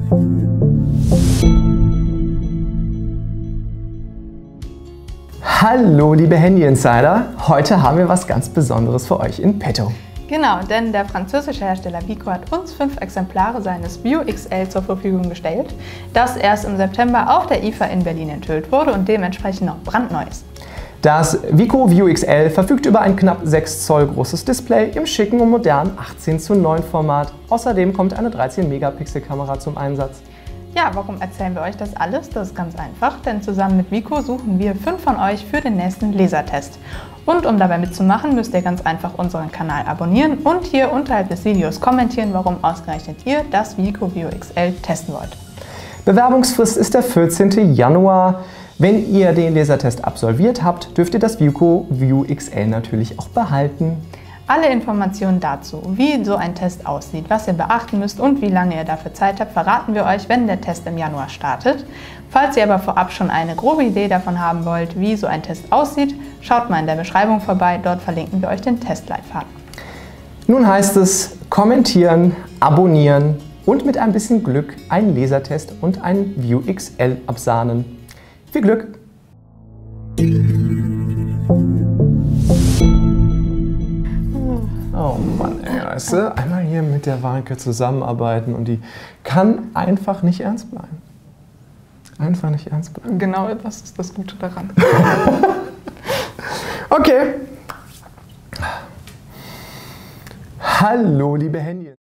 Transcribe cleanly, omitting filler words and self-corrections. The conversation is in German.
Hallo liebe Handy-Insider, heute haben wir was ganz Besonderes für euch in petto. Genau, denn der französische Hersteller Vico hat uns 5 Exemplare seines View XL zur Verfügung gestellt, das erst im September auf der IFA in Berlin enthüllt wurde und dementsprechend noch brandneu ist. Das Vico View XL verfügt über ein knapp 6 Zoll großes Display im schicken und modernen 18:9 Format. Außerdem kommt eine 13-Megapixel-Kamera zum Einsatz. Ja, warum erzählen wir euch das alles? Das ist ganz einfach, denn zusammen mit Vico suchen wir 5 von euch für den nächsten Lasertest. Und um dabei mitzumachen, müsst ihr ganz einfach unseren Kanal abonnieren und hier unterhalb des Videos kommentieren, warum ausgerechnet ihr das Vico View XL testen wollt. Bewerbungsfrist ist der 14. Januar. Wenn ihr den Lasertest absolviert habt, dürft ihr das Vico View XL natürlich auch behalten. Alle Informationen dazu, wie so ein Test aussieht, was ihr beachten müsst und wie lange ihr dafür Zeit habt, verraten wir euch, wenn der Test im Januar startet. Falls ihr aber vorab schon eine grobe Idee davon haben wollt, wie so ein Test aussieht, schaut mal in der Beschreibung vorbei, dort verlinken wir euch den Testleitfaden. Nun heißt es kommentieren, abonnieren und mit ein bisschen Glück einen Lasertest und ein View XL absahnen. Viel Glück! Oh Mann, ey, weißt du, einmal hier mit der Warnke zusammenarbeiten und die kann einfach nicht ernst bleiben. Einfach nicht ernst bleiben. Genau, das ist das Gute daran. Okay. Hallo, liebe Handy.